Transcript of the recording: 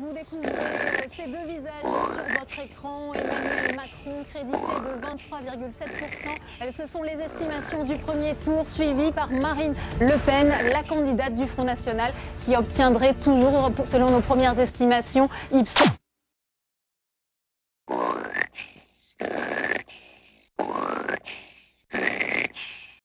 vous découvrez ces deux visages sur votre écran. Emmanuel Macron crédité de 23,7%. Ce sont les estimations du premier tour, suivies par Marine Le Pen, la candidate du Front National, qui obtiendrait toujours, selon nos premières estimations, Ipsos